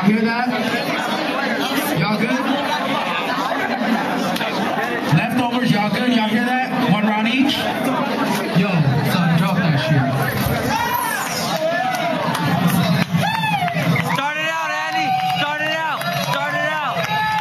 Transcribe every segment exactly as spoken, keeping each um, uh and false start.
Y'all hear that? Y'all good? Leftovers, y'all good? Y'all hear that? One round each? Yo, son, drop that shit. Start it out, Andy. Start it out. Start it out.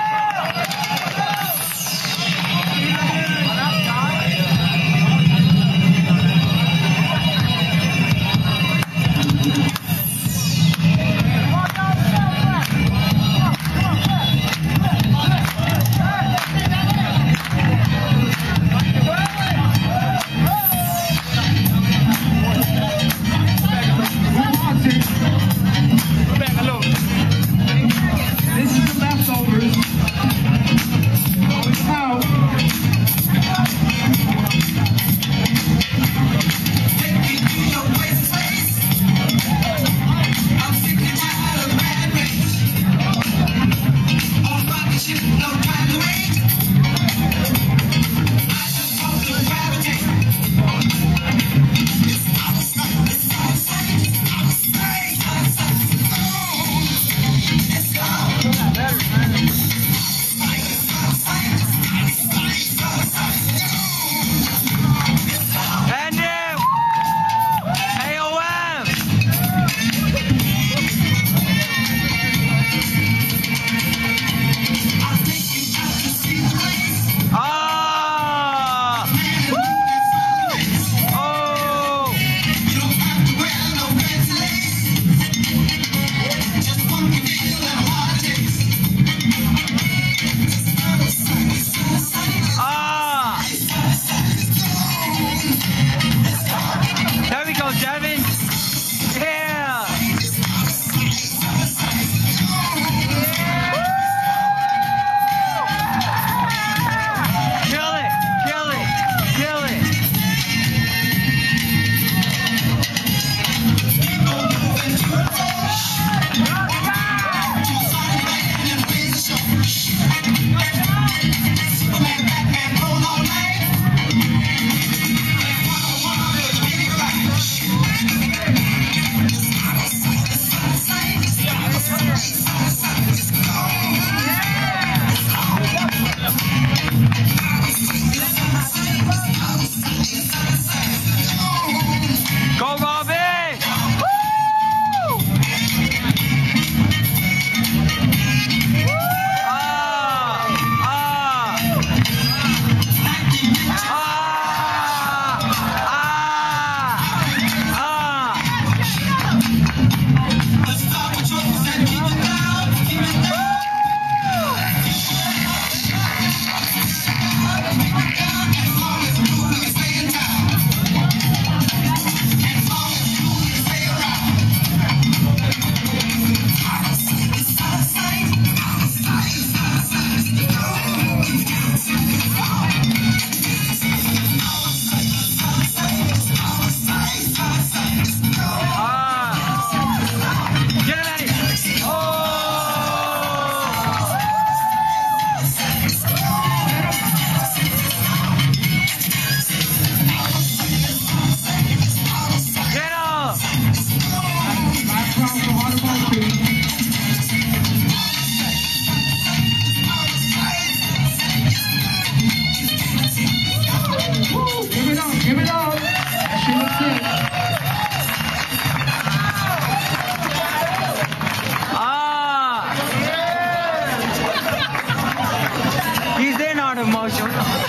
This is the leftovers. Out. There we go, Devin. Yeah. Kill it, kill it, kill it. Go, Robin! Woo! Ah! Ah! He's in art of motion.